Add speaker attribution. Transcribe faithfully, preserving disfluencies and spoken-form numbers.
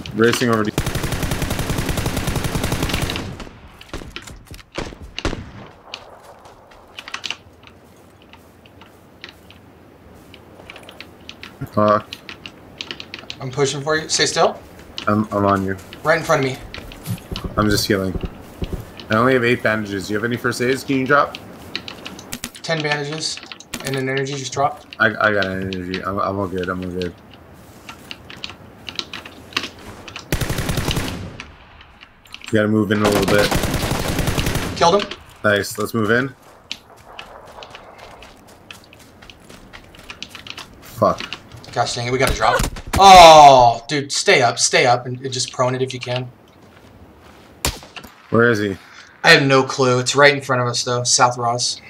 Speaker 1: Racing over to Fuck.
Speaker 2: I'm pushing for you. Stay still.
Speaker 1: I'm, I'm on you.
Speaker 2: Right in front of me.
Speaker 1: I'm just healing. I only have eight bandages. Do you have any first aids? Can you drop?
Speaker 2: Ten bandages. And an energy just dropped.
Speaker 1: I, I got an energy. I'm, I'm all good. I'm all good. You gotta move in a little bit.
Speaker 2: Killed him.
Speaker 1: Nice. Let's move in. Fuck.
Speaker 2: Gosh dang it, we gotta drop. Oh, dude, stay up, stay up, and just prone it if you can.
Speaker 1: Where is he?
Speaker 2: I have no clue. It's right in front of us, though. South Ross.